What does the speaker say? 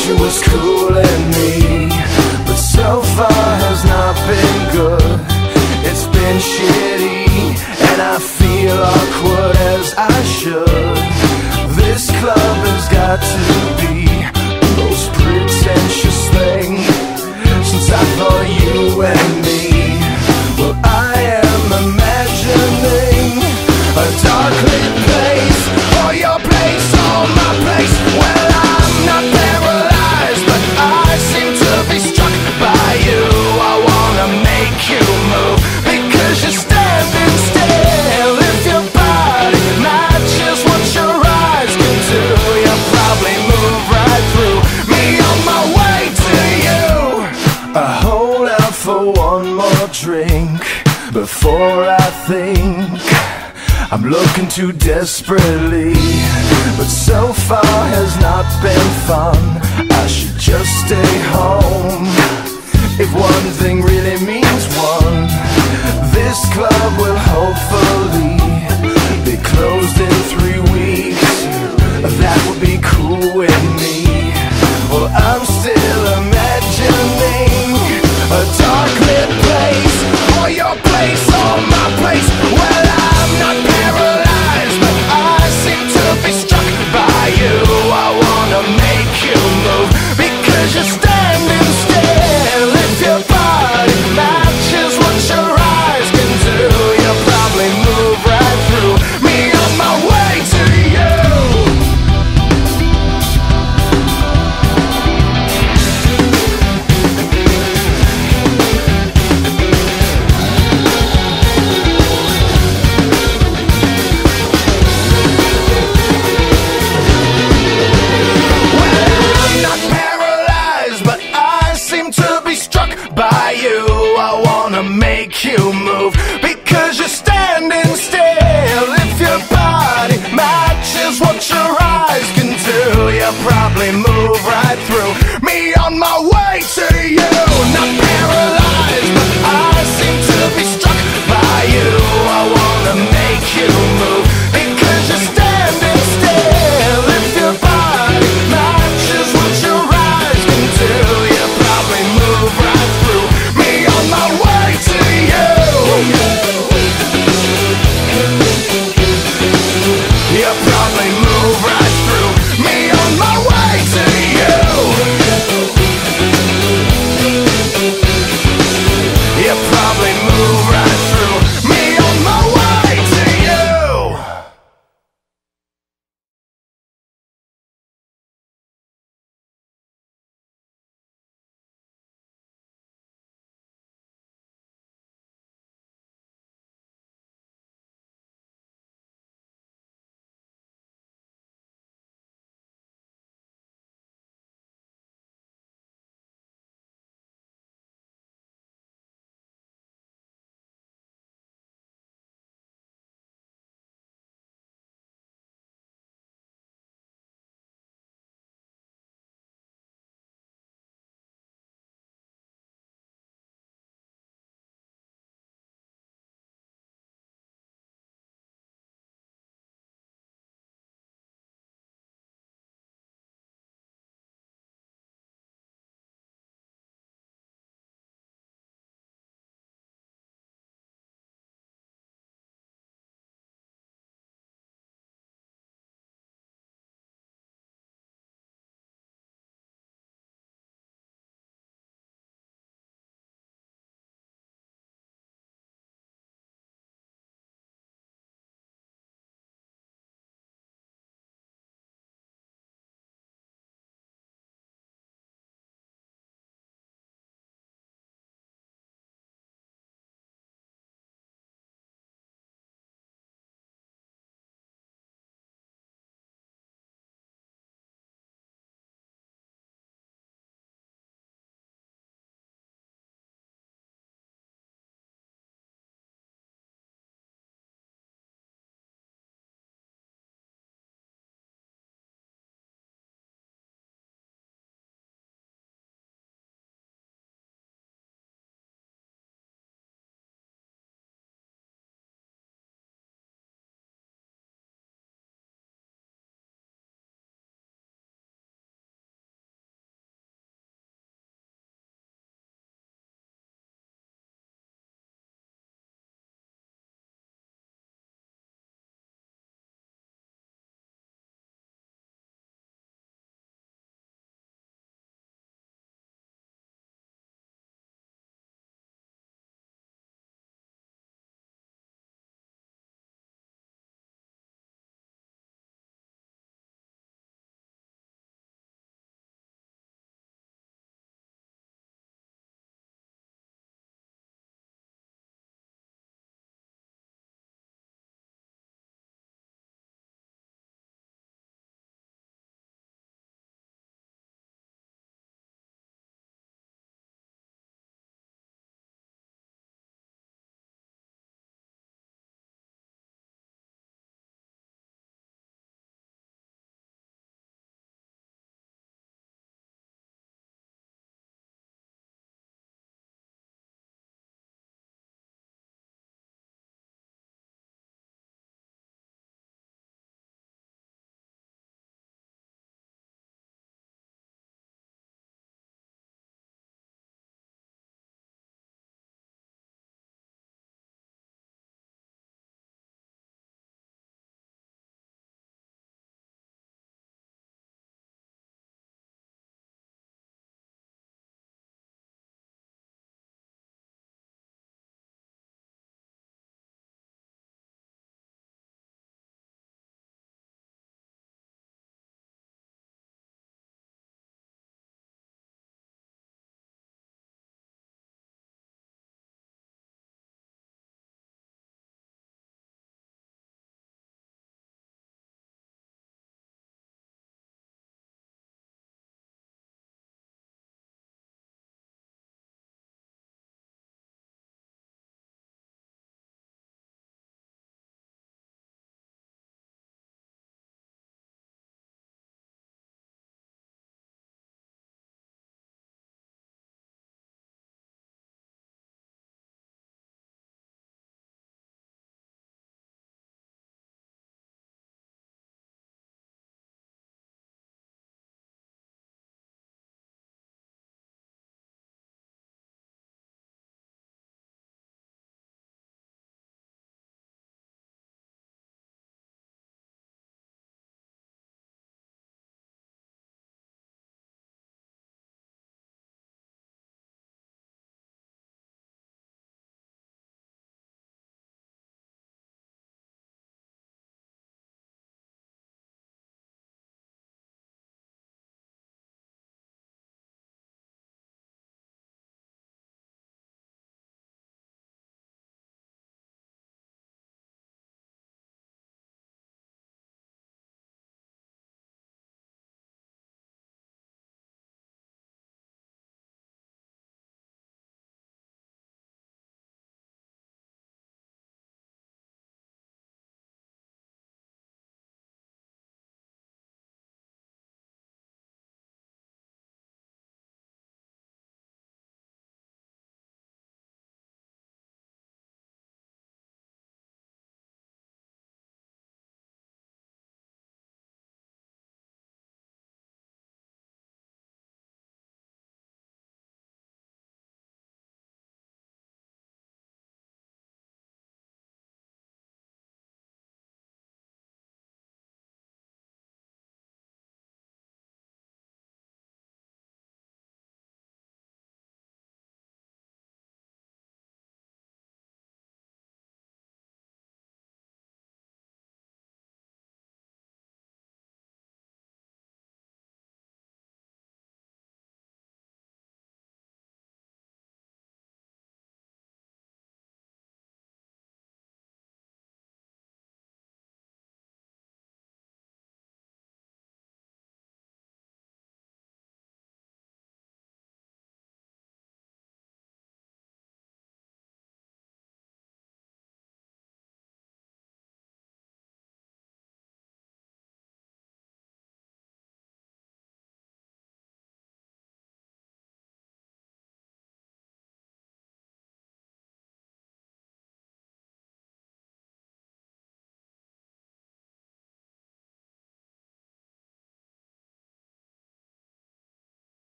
she was cooling me, but so far has not been good. It's been shitty, and I feel awkward as I should. This club has got to be the most pretentious thing since I thought you and me. Well, I am imagining a dark lit place, or your place, or my place. Well, I'm not paralyzed, but I seem to be struck by you. I wanna make you move, because you're standing still. If your body matches what your eyes can do, you'll probably move right through me on my way to you. I hold out for one more drink before I think I'm looking too desperately, but so far has not been fun. I should just stay home. If one thing really means one, this club will hopefully be closed in 3 weeks. That would be cool with me. Well, I'm